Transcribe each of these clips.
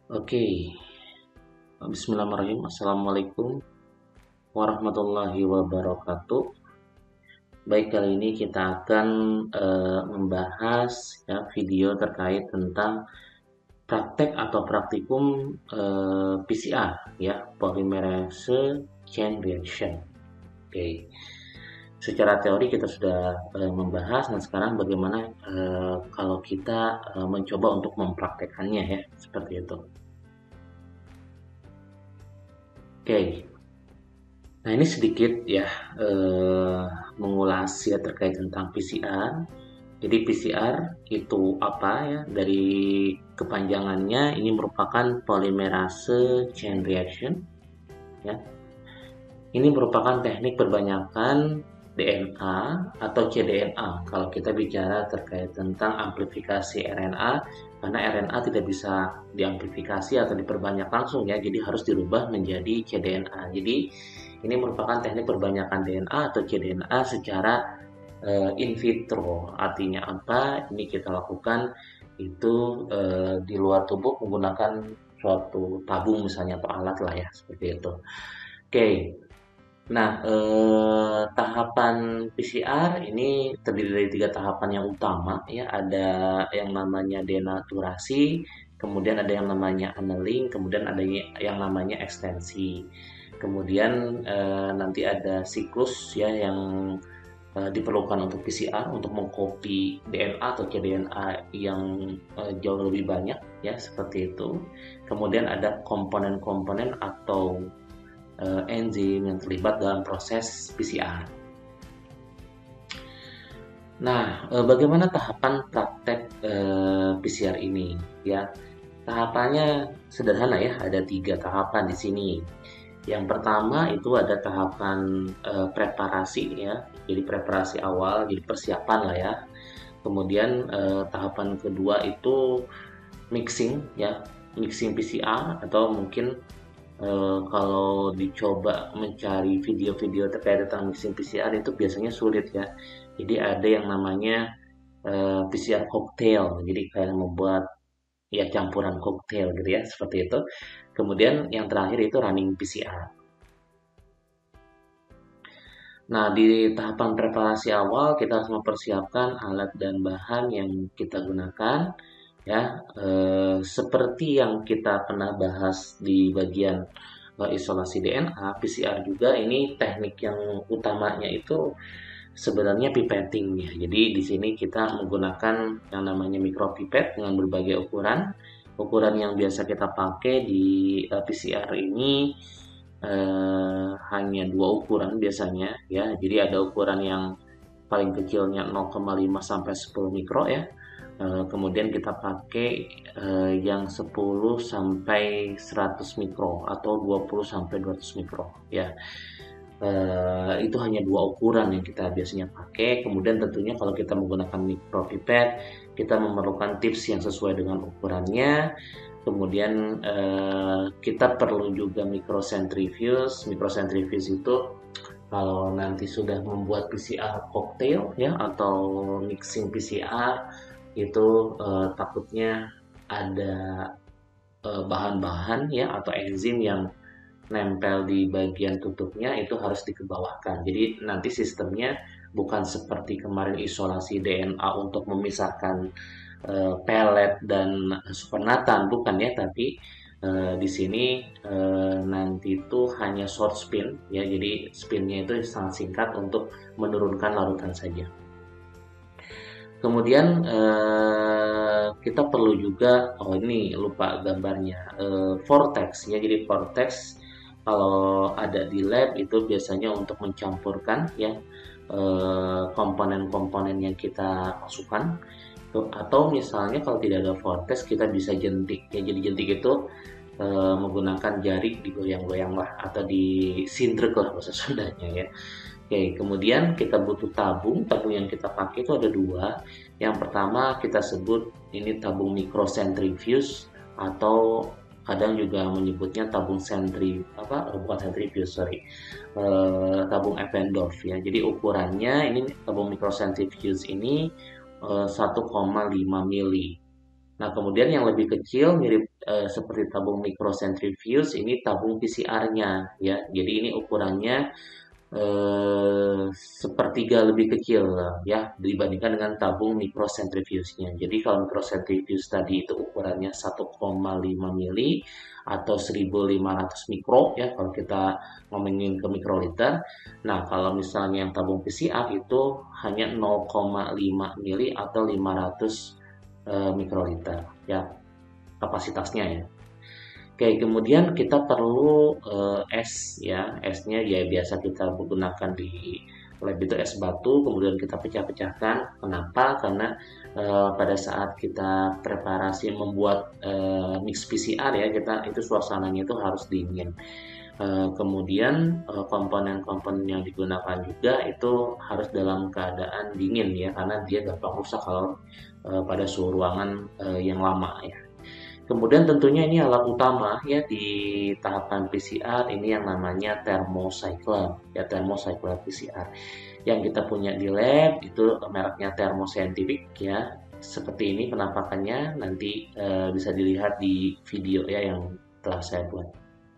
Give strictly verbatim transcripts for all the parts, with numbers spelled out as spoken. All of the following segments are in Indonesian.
Oke, Bismillahirrahmanirrahim. Assalamualaikum warahmatullahi wabarakatuh. Baik, kali ini kita akan eh, membahas ya video terkait tentang praktek atau praktikum eh, P C R ya, polymerase chain reaction. Oke, secara teori kita sudah eh, membahas. Nah, sekarang bagaimana eh, kalau kita eh, mencoba untuk mempraktekannya ya, seperti itu. Oke. Nah, ini sedikit ya eh, mengulas ya terkait tentang P C R. Jadi P C R itu apa ya? Dari kepanjangannya ini merupakan polymerase chain reaction ya. Ini merupakan teknik perbanyakan D N A atau c D N A kalau kita bicara terkait tentang amplifikasi R N A, karena R N A tidak bisa diamplifikasi atau diperbanyak langsung ya, jadi harus dirubah menjadi c D N A. Jadi ini merupakan teknik perbanyakan D N A atau c D N A secara uh, in vitro. Artinya apa? Ini kita lakukan itu uh, di luar tubuh menggunakan suatu tabung misalnya atau alat lah ya, seperti itu. Oke. Okay. Nah, eh, tahapan P C R ini terdiri dari tiga tahapan yang utama ya. Ada yang namanya denaturasi, kemudian ada yang namanya annealing, kemudian ada yang namanya ekstensi. Kemudian eh, nanti ada siklus ya yang eh, diperlukan untuk P C R untuk mengcopy D N A atau cDNA yang eh, jauh lebih banyak ya, seperti itu. Kemudian ada komponen-komponen atau uh, enzim yang terlibat dalam proses P C R. Nah, uh, bagaimana tahapan praktek uh, P C R ini? Ya, tahapannya sederhana ya, ada tiga tahapan di sini. Yang pertama itu ada tahapan uh, preparasi ya, jadi preparasi awal, jadi persiapan lah ya. Kemudian uh, tahapan kedua itu mixing ya, mixing P C R atau mungkin Eh, kalau dicoba mencari video-video terkait tentang mixing P C R itu biasanya sulit ya. Jadi ada yang namanya eh, P C R cocktail. Jadi kayak membuat ya campuran cocktail gitu ya, seperti itu. Kemudian yang terakhir itu running P C R. Nah, di tahapan preparasi awal kita harus mempersiapkan alat dan bahan yang kita gunakan ya, eh, seperti yang kita pernah bahas di bagian eh, isolasi D N A, P C R juga ini teknik yang utamanya itu sebenarnya pipetting ya. Jadi di sini kita menggunakan yang namanya micropipet dengan berbagai ukuran. Ukuran yang biasa kita pakai di eh, P C R ini eh, hanya dua ukuran biasanya ya. Jadi ada ukuran yang paling kecilnya nol koma lima sampai sepuluh mikro ya. Eh, kemudian kita pakai eh, yang sepuluh sampai seratus mikro atau dua puluh sampai dua ratus mikro ya. Eh, itu hanya dua ukuran yang kita biasanya pakai. Kemudian tentunya kalau kita menggunakan micropipet, kita memerlukan tips yang sesuai dengan ukurannya. Kemudian eh, kita perlu juga microcentrifuge. Microcentrifuge itu kalau nanti sudah membuat P C R cocktail ya atau mixing P C R itu eh, takutnya ada eh, bahan-bahan ya atau enzim yang nempel di bagian tutupnya itu harus dikebawahkan. Jadi nanti sistemnya bukan seperti kemarin isolasi D N A untuk memisahkan eh, pelet dan supernatan, bukan ya, tapi eh, di sini eh, nanti itu hanya short spin ya. Jadi spinnya itu sangat singkat untuk menurunkan larutan saja. Kemudian eh, kita perlu juga, oh ini lupa gambarnya, eh, vortex ya. Jadi vortex kalau ada di lab itu biasanya untuk mencampurkan ya eh, komponen-komponen yang kita masukkan. Atau misalnya kalau tidak ada vortex kita bisa jentik ya. Jadi jentik itu eh, menggunakan jari digoyang-goyang lah atau disindrek lah bahasa Sundanya ya. Oke, kemudian kita butuh tabung. Tabung yang kita pakai itu ada dua. Yang pertama kita sebut ini tabung microcentrifuge atau kadang juga menyebutnya tabung sentri apa bukan centrifuge sorry eh, tabung Eppendorf ya. Jadi ukurannya ini tabung microcentrifuge ini eh, satu koma lima mili Nah, kemudian yang lebih kecil mirip eh, seperti tabung microcentrifuge, ini tabung P C R-nya ya. Jadi ini ukurannya eh, sepertiga lebih kecil lah, ya dibandingkan dengan tabung microcentrifuge-nya. Jadi kalau microcentrifuge tadi itu ukurannya satu koma lima mili atau seribu lima ratus mikro ya kalau kita ngomongin ke mikroliter. Nah, kalau misalnya yang tabung P C R itu hanya nol koma lima mili atau lima ratus eh, mikroliter ya kapasitasnya ya. Oke, kemudian kita perlu eh, es ya. Esnya ya biasa kita gunakan di lab itu es batu, kemudian kita pecah-pecahkan. Kenapa? Karena eh, pada saat kita preparasi membuat eh, mix P C R ya, kita itu suasananya itu harus dingin. Eh, kemudian eh, komponen-komponen yang digunakan juga itu harus dalam keadaan dingin ya, karena dia gampang rusak kalau eh, pada suhu ruangan eh, yang lama ya. Kemudian tentunya ini alat utama ya di tahapan P C R ini yang namanya thermocycler ya, thermocycler P C R. Yang kita punya di lab itu mereknya Thermoscientific ya. Seperti ini penampakannya, nanti eh, bisa dilihat di video ya yang telah saya buat.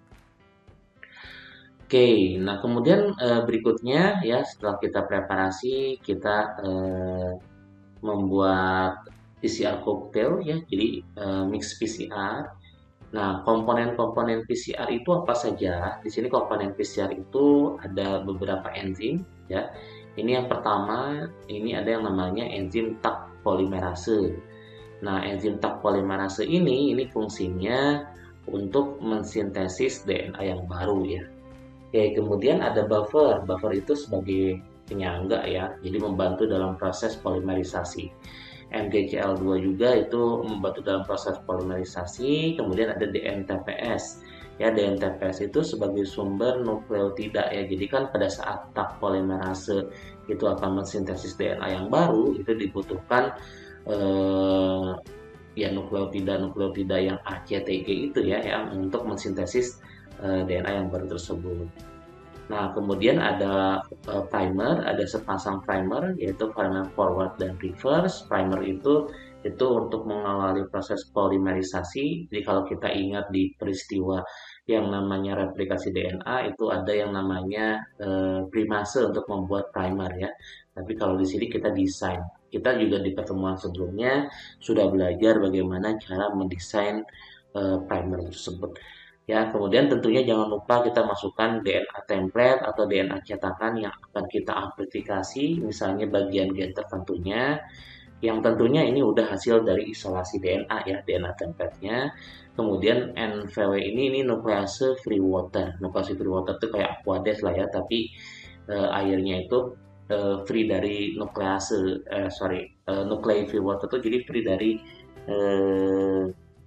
Oke, nah kemudian eh, berikutnya ya setelah kita preparasi kita eh, membuat P C R cocktail ya, jadi eh, mix P C R. Nah, komponen-komponen P C R itu apa saja? Di sini komponen P C R itu ada beberapa enzim ya. Ini yang pertama, ini ada yang namanya enzim Taq polimerase. Nah, enzim Taq polimerase ini ini fungsinya untuk mensintesis D N A yang baru ya. Oke, kemudian ada buffer. Buffer itu sebagai penyangga ya, jadi membantu dalam proses polimerisasi. M G C L dua juga itu membantu dalam proses polimerisasi. Kemudian ada D N T P S. Ya, D N T P S itu sebagai sumber nukleotida ya. Jadi kan pada saat Taq polimerase itu akan mensintesis D N A yang baru, itu dibutuhkan eh, ya nukleotida-nukleotida yang A C T G itu ya, yang untuk mensintesis eh, D N A yang baru tersebut. Nah, kemudian ada uh, primer, ada sepasang primer, yaitu primer forward dan reverse. Primer itu itu untuk mengawali proses polimerisasi. Jadi kalau kita ingat di peristiwa yang namanya replikasi D N A, itu ada yang namanya uh, primase untuk membuat primer ya. Tapi kalau di sini kita desain. Kita juga di pertemuan sebelumnya sudah belajar bagaimana cara mendesain uh, primer tersebut. Ya, kemudian tentunya jangan lupa kita masukkan D N A template atau D N A cetakan yang akan kita amplifikasi, misalnya bagian gen tertentunya, yang tentunya ini udah hasil dari isolasi D N A ya, D N A template-nya. Kemudian N V W ini ini nuklease free water. Nuklease free water itu kayak Aquades lah ya, tapi eh, airnya itu eh, free dari nuklease, eh, sorry, eh, nuclei free water itu jadi free dari eh,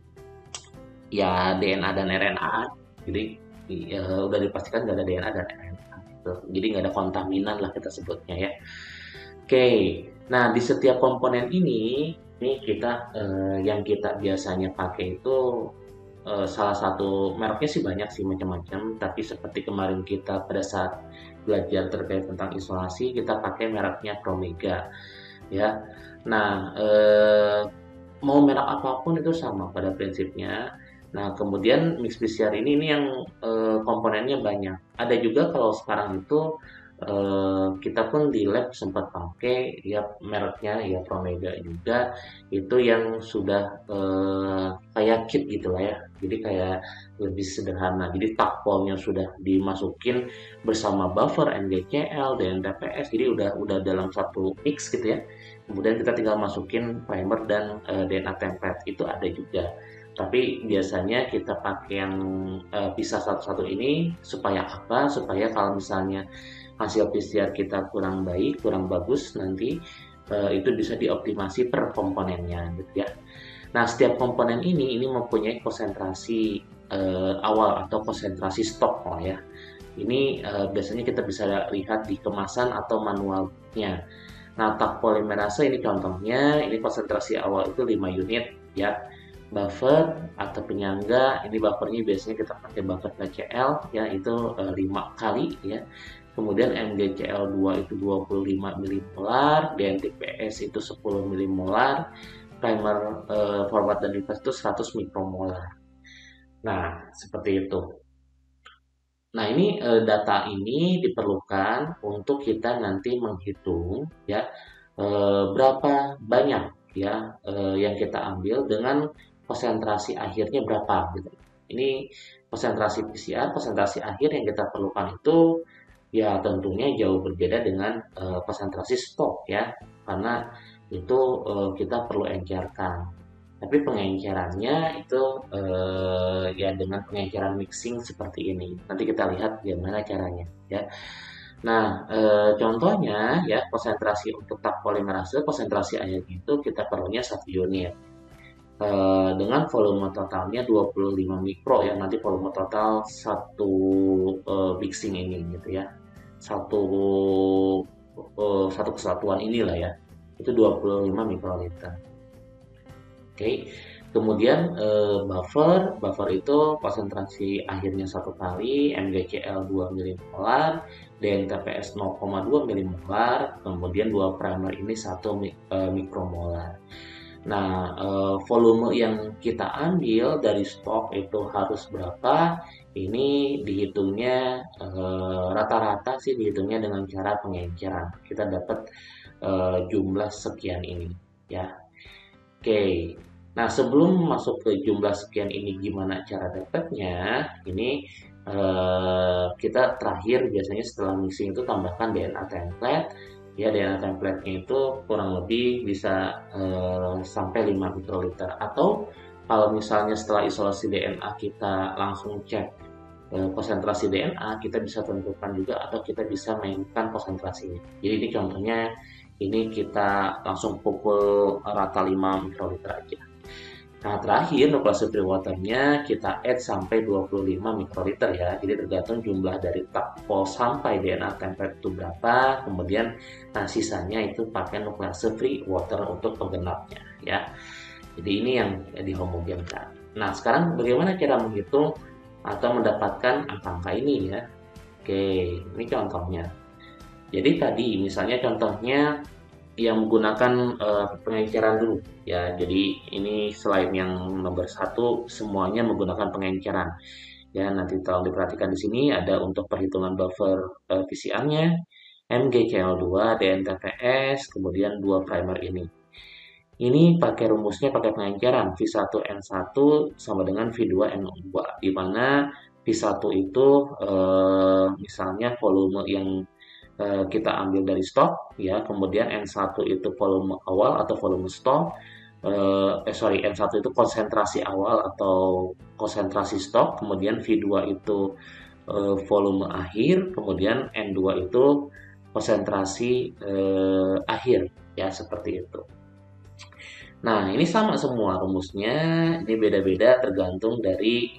ya D N A dan R N A. Jadi ya, udah dipastikan nggak ada D N A dan R N A gitu. Jadi nggak ada kontaminan lah kita sebutnya ya. Oke, nah di setiap komponen ini ini kita eh, yang kita biasanya pakai itu eh, salah satu mereknya sih banyak sih macam-macam, tapi seperti kemarin kita pada saat belajar terkait tentang isolasi kita pakai mereknya Promega ya. Nah, eh, mau merek apapun itu sama pada prinsipnya. Nah, kemudian mix P C R ini ini yang eh, komponennya banyak. Ada juga kalau sekarang itu eh, kita pun di lab sempat pakai ya mereknya ya Promega juga, itu yang sudah eh, kayak kit gitu lah ya. Jadi kayak lebih sederhana. Jadi takpolnya sudah dimasukin bersama buffer N G C L dan T P S. Jadi udah udah dalam satu mix gitu ya. Kemudian kita tinggal masukin primer dan eh, D N A template itu ada juga. Tapi biasanya kita pakai yang uh, pisah satu-satu ini supaya apa? Supaya kalau misalnya hasil P C R kita kurang baik, kurang bagus nanti uh, itu bisa dioptimasi per komponennya gitu ya. Nah, setiap komponen ini ini mempunyai konsentrasi uh, awal atau konsentrasi stok lah ya. Ini uh, biasanya kita bisa lihat di kemasan atau manualnya. Nah, Taq polimerase ini contohnya, ini konsentrasi awal itu lima unit ya. Buffer atau penyangga, ini buffernya biasanya kita pakai buffer P C L ya, itu eh, lima kali ya. Kemudian M G C L dua itu dua puluh lima milimolar, D N T P S itu sepuluh milimolar, primer uh, forward dan reverse itu seratus mikromolar. Nah, seperti itu. Nah, ini uh, data ini diperlukan untuk kita nanti menghitung ya uh, berapa banyak ya uh, yang kita ambil dengan konsentrasi akhirnya berapa gitu. Ini konsentrasi P C R, konsentrasi akhir yang kita perlukan itu ya tentunya jauh berbeda dengan uh, konsentrasi stok ya, karena itu uh, kita perlu encerkan. Tapi pengencerannya itu uh, ya dengan pengenceran mixing seperti ini. Nanti kita lihat bagaimana caranya ya. Nah, uh, contohnya ya konsentrasi untuk tak polimerase, konsentrasi airnya itu kita perlunya satu unit. Uh, dengan volume totalnya dua puluh lima mikro ya, nanti volume total satu uh, mixing ini gitu ya, satu uh, satu kesatuan inilah ya, itu dua puluh lima mikroliter. Oke, okay. Kemudian uh, buffer, buffer itu konsentrasi akhirnya satu kali, M G C L dua milimolar, D N T P S nol koma dua milimolar, kemudian dua primer ini satu uh, mikromolar. Nah, eh, volume yang kita ambil dari stok itu harus berapa? Ini dihitungnya eh, rata-rata sih dihitungnya dengan cara pengenceran. Kita dapat eh, jumlah sekian ini, ya. Oke. Nah, sebelum masuk ke jumlah sekian ini, gimana cara dapatnya? Ini eh, kita terakhir biasanya setelah mixing itu tambahkan D N A template. Ya, D N A template-nya itu kurang lebih bisa eh, sampai lima mikroliter, atau kalau misalnya setelah isolasi D N A kita langsung cek eh, konsentrasi D N A, kita bisa tentukan juga atau kita bisa mainkan konsentrasinya. Jadi ini contohnya, ini kita langsung pukul rata lima mikroliter aja. Nah, terakhir nuclease free water-nya kita add sampai dua puluh lima mikroliter ya. Jadi tergantung jumlah dari takpol sampai D N A template itu berapa. Kemudian nah sisanya itu pakai nuclease free water untuk penggenapnya ya. Jadi ini yang dihomogenkan. Nah, sekarang bagaimana cara menghitung atau mendapatkan angka-angka ini ya. Oke, ini contohnya. Jadi tadi misalnya contohnya yang menggunakan uh, pengenceran dulu ya. Jadi ini selain yang nomor satu semuanya menggunakan pengenceran ya. Nanti tolong diperhatikan di sini ada untuk perhitungan buffer uh, P C R-nya, M G C L dua, D N T P S, kemudian dua primer ini. Ini pakai rumusnya pakai pengenceran V satu N satu sama dengan V dua N dua, di mana V satu itu uh, misalnya volume yang kita ambil dari stok ya, kemudian N satu itu volume awal atau volume stok, eh sorry N satu itu konsentrasi awal atau konsentrasi stok, kemudian V dua itu eh, volume akhir, kemudian N dua itu konsentrasi eh, akhir ya, seperti itu. Nah, ini sama semua rumusnya, ini beda-beda tergantung dari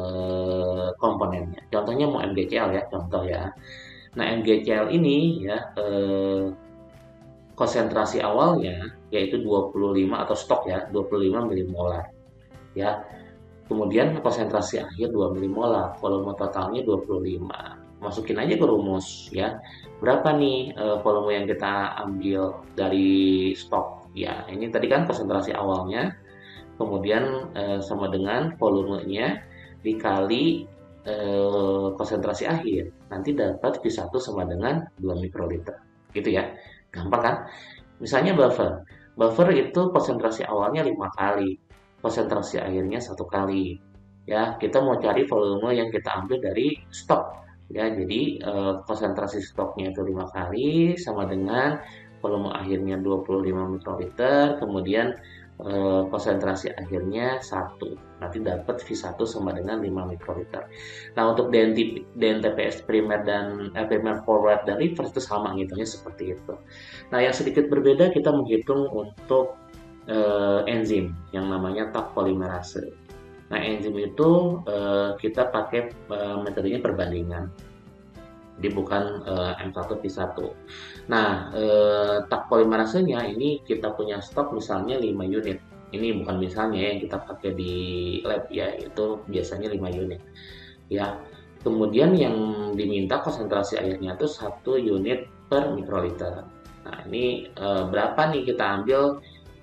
eh, komponennya. Contohnya mau M G C L ya, contoh ya. Nah, M G C L ini ya eh, konsentrasi awalnya yaitu dua puluh lima atau stok ya, dua puluh lima milimolar. Ya. Kemudian konsentrasi akhir dua milimolar, volume totalnya dua puluh lima. Masukin aja ke rumus ya. Berapa nih eh, volume yang kita ambil dari stok? Ya, ini tadi kan konsentrasi awalnya, kemudian eh, sama dengan volumenya dikali eh, konsentrasi akhir, nanti dapat V satu sama dengan dua mikroliter gitu ya, gampang kan? Misalnya buffer buffer itu konsentrasi awalnya lima kali, konsentrasi akhirnya satu kali ya. Kita mau cari volume yang kita ambil dari stok ya, jadi eh, konsentrasi stoknya itu lima kali sama dengan volume akhirnya dua puluh lima mikroliter, kemudian eh, konsentrasi akhirnya satu, nanti dapat V satu sama dengan lima mikroliter. Nah, untuk D N T P S primer dan eh, primer forward dan reverse itu sama ngitungnya seperti itu. Nah, yang sedikit berbeda kita menghitung untuk eh, enzim yang namanya tak polimerase. Nah, enzim itu eh, kita pakai eh, metodenya perbandingan. Jadi bukan uh, M satu P satu. Nah, eh, tak polimerasenya ini kita punya stok misalnya lima unit. Ini bukan misalnya yang kita pakai di lab ya, itu biasanya lima unit. Ya. Kemudian yang diminta konsentrasi airnya itu satu unit per mikroliter. Nah, ini eh, berapa nih kita ambil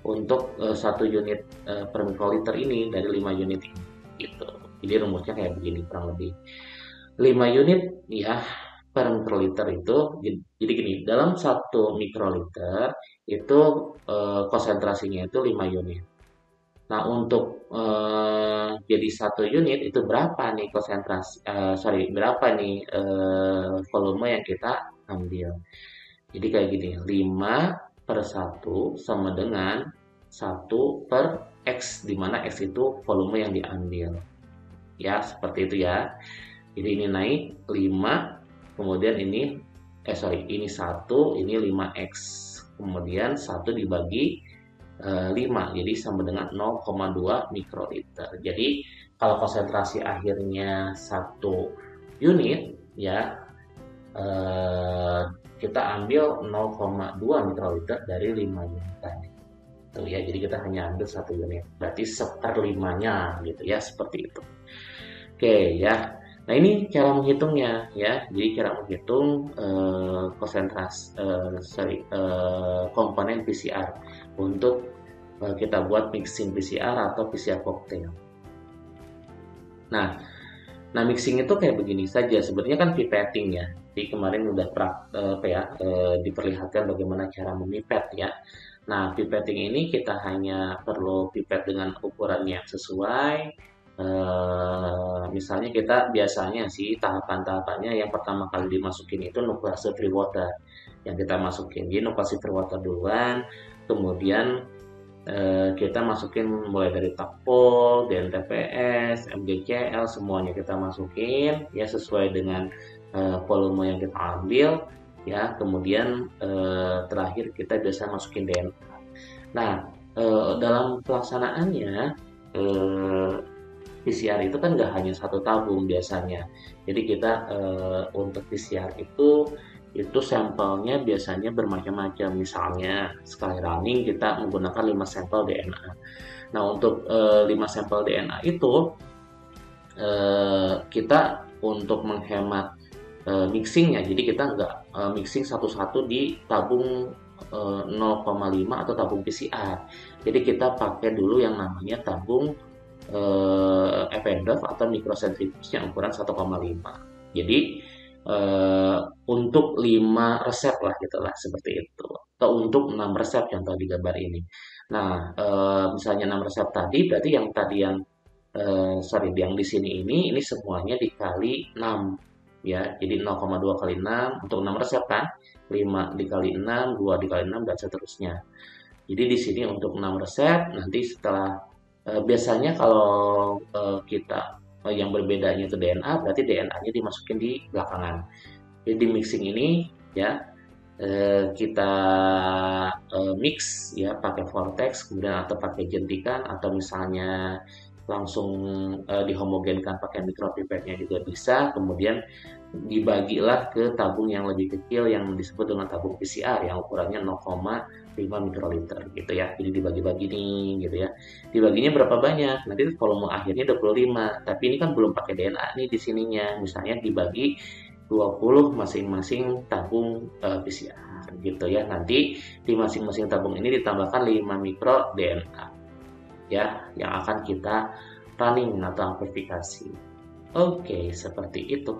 untuk uh, satu unit uh, per mikroliter ini dari lima unit ini gitu. Jadi rumusnya kayak begini kurang lebih. lima unit ya per mikroliter itu, jadi gini, dalam satu mikroliter itu uh, konsentrasinya itu lima unit. Nah, untuk eh, jadi satu unit itu berapa nih konsentrasi, eh, sorry, berapa nih eh, volume yang kita ambil. Jadi kayak gini, lima per satu sama dengan satu per X, di mana X itu volume yang diambil. Ya, seperti itu ya. Jadi ini naik lima, kemudian ini, eh sorry, ini satu, ini lima X. Kemudian satu dibagi lima, jadi sama dengan nol koma dua mikroliter. Jadi kalau konsentrasi akhirnya satu unit ya eh, kita ambil nol koma dua mikroliter dari lima unit tadi. Tuh ya, jadi kita hanya ambil satu unit. Berarti seperlimanya gitu ya, seperti itu. Oke ya. Nah, ini cara menghitungnya ya. Jadi cara menghitung eh, konsentrasi eh, sorry eh, komponen P C R untuk eh, kita buat mixing P C R atau P C R cocktail. Nah, nah mixing itu kayak begini saja. Sebenarnya kan pipetting ya. Jadi kemarin udah pra, eh, apa ya eh, diperlihatkan bagaimana cara memipet ya. Nah, pipetting ini kita hanya perlu pipet dengan ukuran yang sesuai. Uh, misalnya kita biasanya sih tahapan-tahapannya yang pertama kali dimasukin itu nuklase free water yang kita masukin. Jadi nuklase free water duluan, kemudian uh, kita masukin mulai dari takpol, D N T P S, M G C L, semuanya kita masukin ya sesuai dengan uh, volume yang kita ambil ya. Kemudian uh, terakhir kita biasa masukin D N A. Nah, uh, dalam pelaksanaannya uh, P C R itu kan nggak hanya satu tabung biasanya. Jadi kita e, untuk P C R itu itu sampelnya biasanya bermacam-macam. Misalnya sekali running kita menggunakan lima sampel D N A. Nah, untuk e, lima sampel D N A itu e, kita untuk menghemat e, mixingnya. Jadi kita nggak e, mixing satu-satu di tabung e, nol koma lima atau tabung P C R. Jadi kita pakai dulu yang namanya tabung Uh, Eppendorf atau microcentrifuge yang ukuran satu koma lima. Jadi uh, untuk lima resep lah gitu lah seperti itu. Atau untuk enam resep yang tadi gambar ini. Nah, uh, misalnya enam resep tadi berarti yang tadi yang uh, sorry yang di sini ini ini semuanya dikali enam ya. Jadi nol koma dua kali enam untuk enam resep kan. lima dikali enam, dua dikali enam dan seterusnya. Jadi di sini untuk enam resep nanti setelah Uh, biasanya kalau uh, kita uh, yang berbedanya itu D N A, berarti D N A-nya dimasukin di belakangan. Jadi di mixing ini ya uh, kita uh, mix ya pakai vortex, kemudian atau pakai jentikan atau misalnya langsung uh, dihomogenkan pakai mikropipetnya juga bisa. Kemudian dibagilah ke tabung yang lebih kecil yang disebut dengan tabung P C R yang ukurannya nol koma lima mikroliter gitu ya. Jadi dibagi-bagi nih gitu ya. Dibaginya berapa banyak? Nanti volume akhirnya dua puluh lima. Tapi ini kan belum pakai D N A nih di sininya. Misalnya dibagi dua puluh masing-masing tabung uh, P C R gitu ya. Nanti di masing-masing tabung ini ditambahkan lima mikro D N A ya yang akan kita running atau amplifikasi. Oke, seperti itu.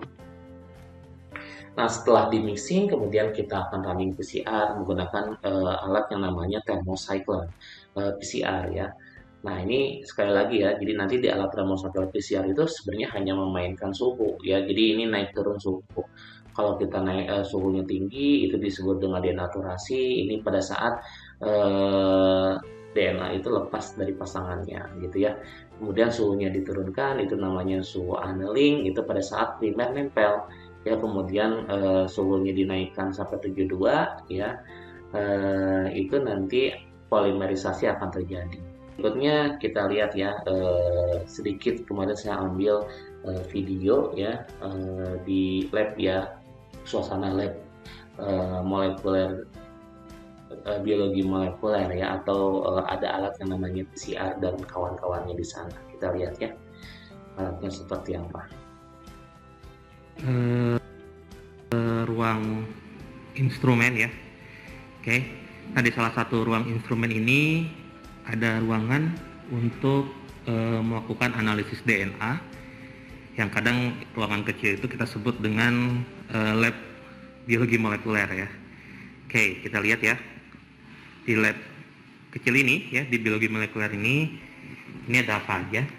Nah, setelah di mixing, kemudian kita akan running P C R menggunakan uh, alat yang namanya thermocycler uh, P C R ya. Nah, ini sekali lagi ya, jadi nanti di alat thermocycler P C R itu sebenarnya hanya memainkan suhu ya. Jadi ini naik turun suhu. Kalau kita naik uh, suhunya tinggi, itu disebut dengan denaturasi. Ini pada saat uh, D N A itu lepas dari pasangannya gitu ya. Kemudian suhunya diturunkan, itu namanya suhu annealing, itu pada saat primer nempel. Ya, kemudian uh, suhunya dinaikkan sampai tujuh puluh dua ya, uh, itu nanti polimerisasi akan terjadi. Berikutnya kita lihat ya uh, sedikit kemarin saya ambil uh, video ya uh, di lab ya, suasana lab uh, molekuler uh, biologi molekuler ya, atau uh, ada alat yang namanya P C R dan kawan-kawannya di sana. Kita lihat ya alatnya seperti apa. Uh, uh, ruang instrumen ya. Oke, okay. Nah di salah satu ruang instrumen ini ada ruangan untuk e, melakukan analisis D N A, yang kadang ruangan kecil itu kita sebut dengan e, lab biologi molekuler ya. Oke, kita lihat ya, di lab kecil ini ya, di biologi molekuler ini, ini ada apa aja.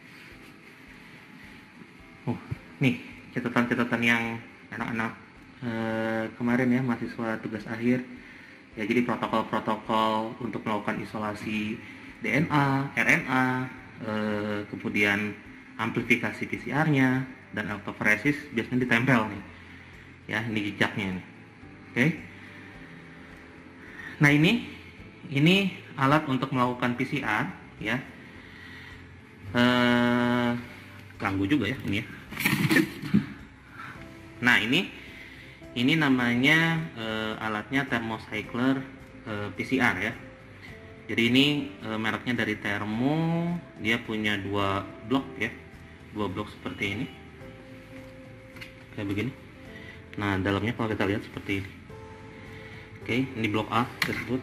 Oh, nih catatan-catatan yang anak-anak e, kemarin ya, mahasiswa tugas akhir. Ya, jadi protokol-protokol untuk melakukan isolasi D N A, R N A, eh, kemudian amplifikasi P C R-nya, dan elektroforesis biasanya ditempel nih. Ya, ini jejaknya nih. Oke. Nah, ini ini alat untuk melakukan P C R ya. Eh, ganggu juga ya ini ya. Nah, ini Ini namanya e, alatnya thermocycler e, P C R ya. Jadi ini e, mereknya dari Thermo, dia punya dua blok ya, dua blok seperti ini, kayak begini. Nah, dalamnya kalau kita lihat seperti ini. Oke, ini blok A tersebut.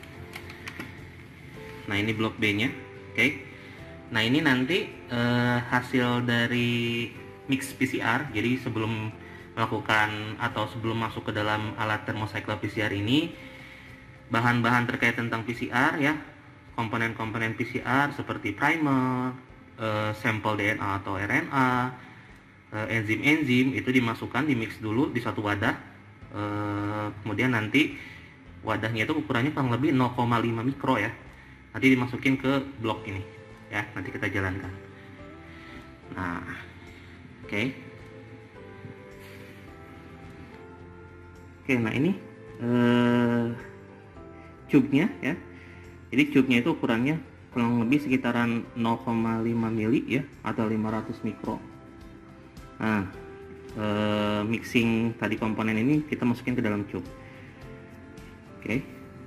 Nah, ini blok B-nya. Oke. Nah, ini nanti e, hasil dari mix P C R. Jadi sebelum melakukan atau sebelum masuk ke dalam alat thermocycler P C R ini, bahan-bahan terkait tentang P C R ya, komponen-komponen P C R seperti primer, e, sampel D N A atau R N A, e, enzim-enzim itu dimasukkan, dimix dulu di satu wadah. E, kemudian nanti wadahnya itu ukurannya kurang lebih nol koma lima mikro ya. Nanti dimasukin ke blok ini ya, nanti kita jalankan. Nah, oke. Okay. Oke, nah ini eh, tube-nya ya. Jadi tube-nya itu ukurannya kurang lebih sekitaran nol koma lima mili ya, atau lima ratus mikro. Nah, eh, mixing tadi komponen ini kita masukin ke dalam tube. Oke.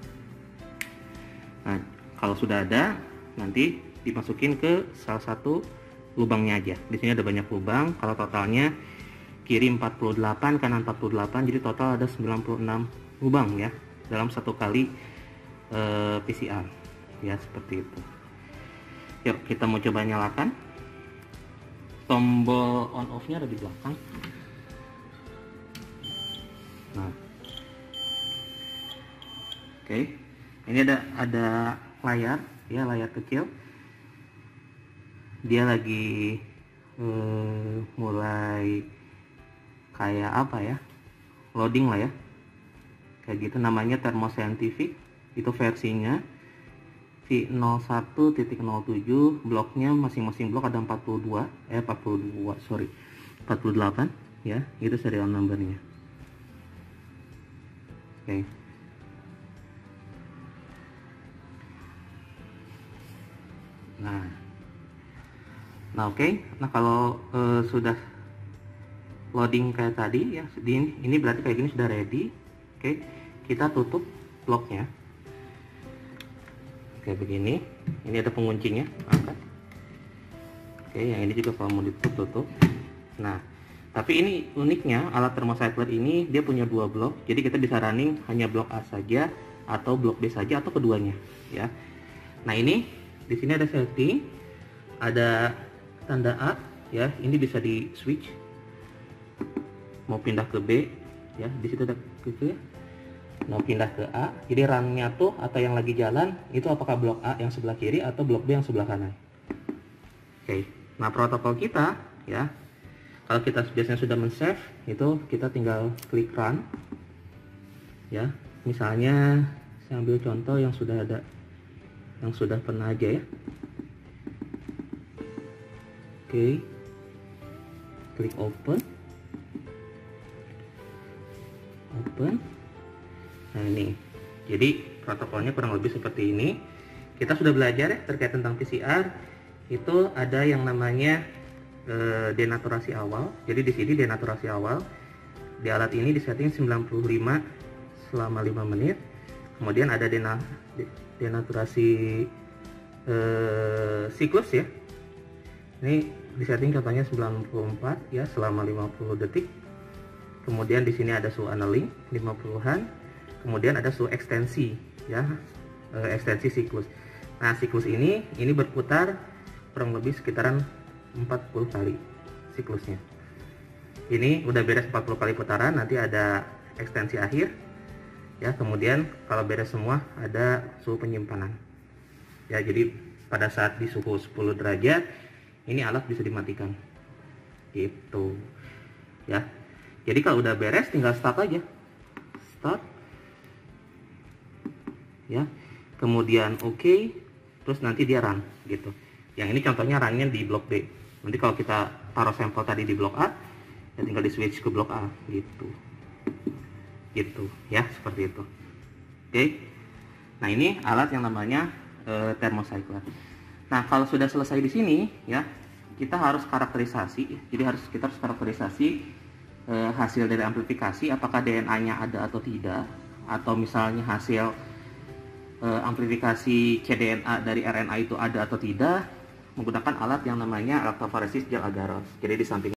Nah, kalau sudah ada, nanti dimasukin ke salah satu lubangnya aja. Di sini ada banyak lubang. Kalau totalnya kiri empat puluh delapan, kanan empat puluh delapan, jadi total ada sembilan puluh enam lubang ya dalam satu kali e, P C R ya, seperti itu. Yuk, kita mau coba nyalakan. Tombol on off nya ada di belakang. Nah, oke, ini ada ada layar ya, layar kecil. Dia lagi e, mulai kayak apa ya, loading lah ya, kayak gitu. Namanya Thermoscientific, itu versinya V nol satu titik nol tujuh, bloknya masing-masing blok ada empat puluh dua eh empat puluh dua sorry empat puluh delapan ya, itu serial numbernya. Oke. Okay. Nah, nah oke, okay. Nah kalau uh, sudah loading kayak tadi ya, ini, ini berarti kayak gini sudah ready. Oke, kita tutup bloknya kayak begini. Ini ada penguncinya, angkat. Oke, yang ini juga kalau mau ditutup tutup. Nah, tapi ini uniknya alat thermocycler ini dia punya dua blok, jadi kita bisa running hanya blok A saja atau blok B saja atau keduanya ya. Nah, ini di sini ada setting, ada tanda A ya, ini bisa di switch mau pindah ke B ya, di situ ada gitu ya, mau pindah ke A. Jadi runnya tuh atau yang lagi jalan itu apakah blok A yang sebelah kiri atau blok B yang sebelah kanan. Oke, nah protokol kita ya, kalau kita biasanya sudah men-save itu kita tinggal klik run ya. Misalnya saya ambil contoh yang sudah ada, yang sudah pernah aja ya. Oke, klik open. Open. Nah, ini jadi protokolnya kurang lebih seperti ini. Kita sudah belajar ya terkait tentang P C R. Itu ada yang namanya e, denaturasi awal. Jadi di sini denaturasi awal di alat ini disetting sembilan puluh lima selama lima menit. Kemudian ada dena, denaturasi e, siklus ya. Ini disetting contohnya sembilan puluh empat ya, selama lima puluh detik. Kemudian di sini ada suhu annealing lima puluhan, kemudian ada suhu ekstensi ya, e, ekstensi siklus. Nah, siklus ini ini berputar kurang lebih sekitaran empat puluh kali siklusnya. Ini udah beres empat puluh kali putaran, nanti ada ekstensi akhir ya. Kemudian kalau beres semua ada suhu penyimpanan ya. Jadi pada saat di suhu sepuluh derajat ini alat bisa dimatikan gitu ya. Jadi kalau udah beres tinggal start aja, start ya, kemudian oke, okay, terus nanti dia run gitu. Yang ini contohnya runnya di blok B. Nanti kalau kita taruh sampel tadi di blok A, ya tinggal di switch ke blok A gitu gitu ya, seperti itu. Oke okay. Nah, ini alat yang namanya uh, thermocycler. Nah, kalau sudah selesai di sini ya, kita harus karakterisasi. Jadi harus kita harus karakterisasi uh, hasil dari amplifikasi, apakah D N A-nya ada atau tidak, atau misalnya hasil uh, amplifikasi C D N A dari R N A itu ada atau tidak, menggunakan alat yang namanya electrophoresis gel agar. Jadi di samping